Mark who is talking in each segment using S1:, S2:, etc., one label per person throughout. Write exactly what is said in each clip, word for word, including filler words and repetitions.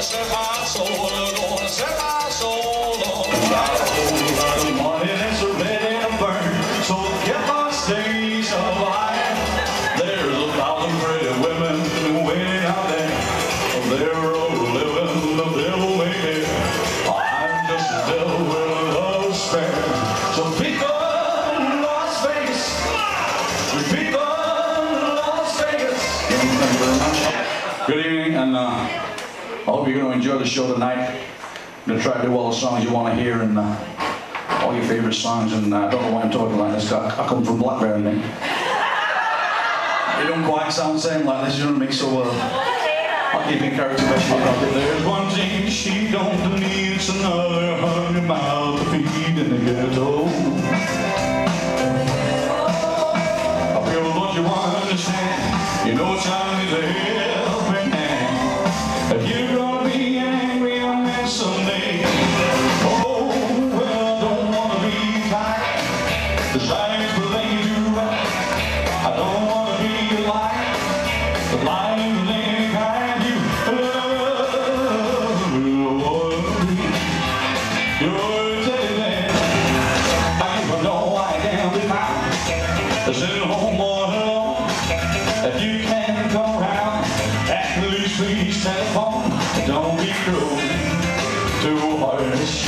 S1: gonna set my soul, gonna set my soul on fire. Money that's ready to burn, so keep my stays alive. There's a thousand pretty women waiting out there. They're all living the devil may care. I'm just a devil with a love spare. So people in Las Vegas, people in Las Vegas. Thank you very much. Good evening, and uh, I hope you're going to enjoy the show tonight. I'm going to try to do all the songs you want to hear and uh, all your favorite songs. And uh, I don't know why I'm talking like this. I, I come from Blackberry, I think. You don't quite sound the same like this, you know what I mean? So uh, I'll keep in character best you can. There's one thing she don't need, it's another hundred miles to feed in the ghetto. I feel what you want to understand. You know time is a helping hand. If you're gonna be an angry young man someday, oh, well, I don't wanna be tired. This life's playing you right. I don't wanna be like the life laying behind you. You're telling I don't know I can be found. Sitting home all alone. If you can come around, at least please telephone. Don't be cruel too harsh.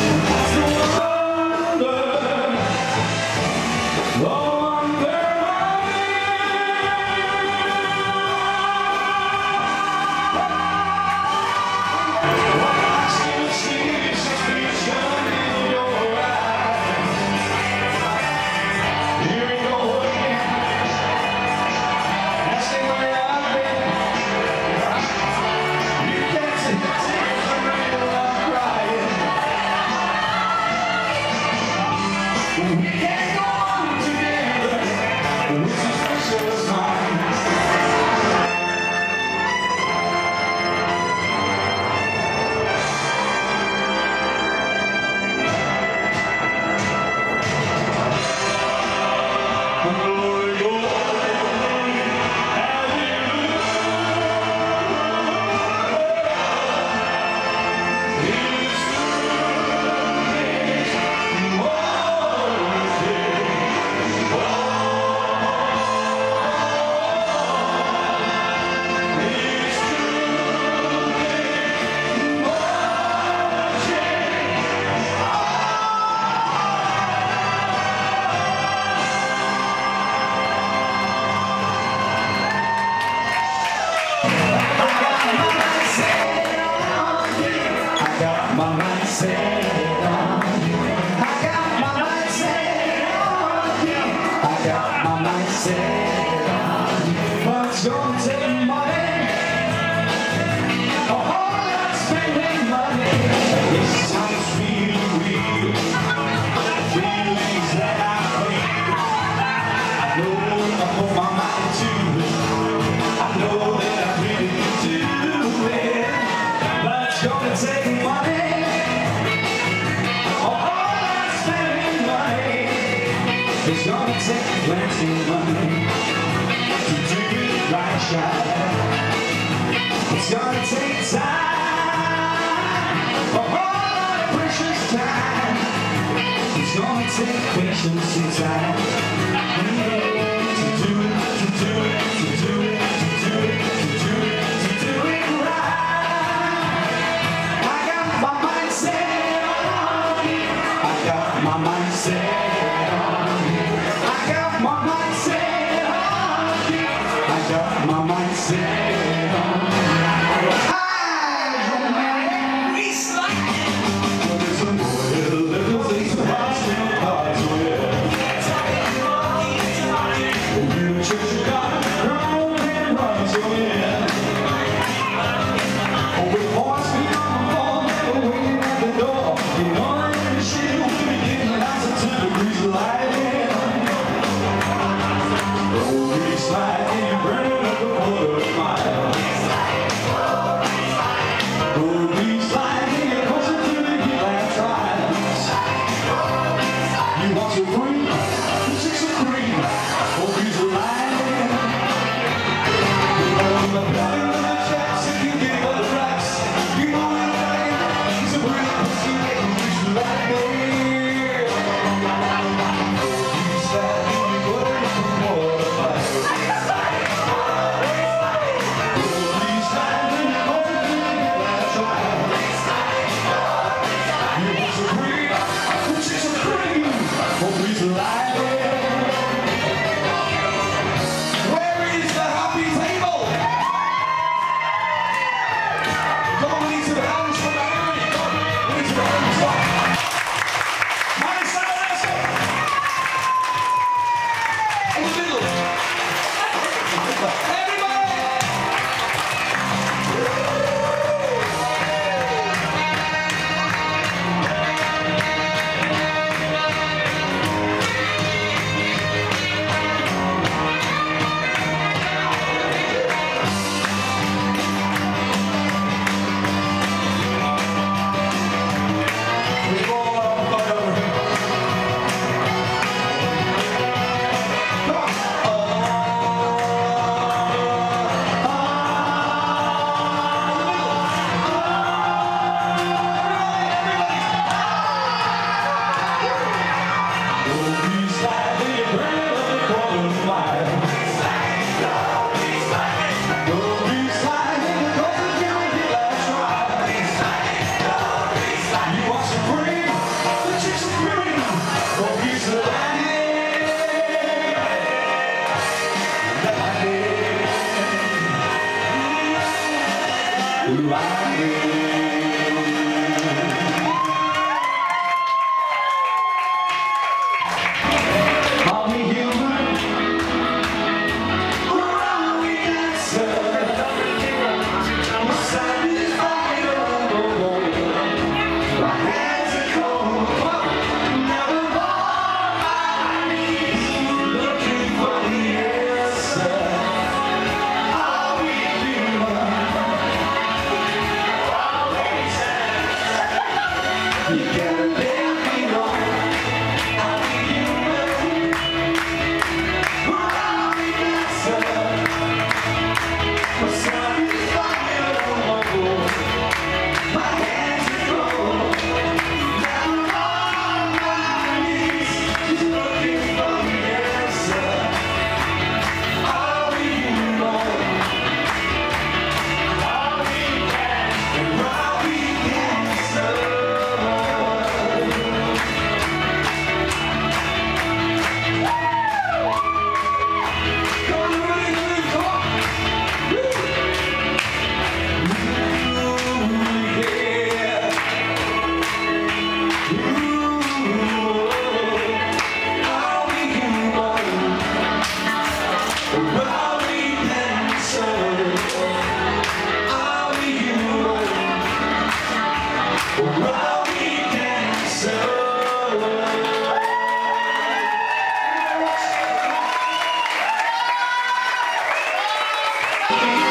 S1: It's gonna take plenty of money to do it right shy. It's gonna take time, a whole lot of precious time. It's gonna take patience and time to do it, to do it, to do it, to do it, to do it, to do it right. I got my mind set on you. I got my mind set. You know, Thank you.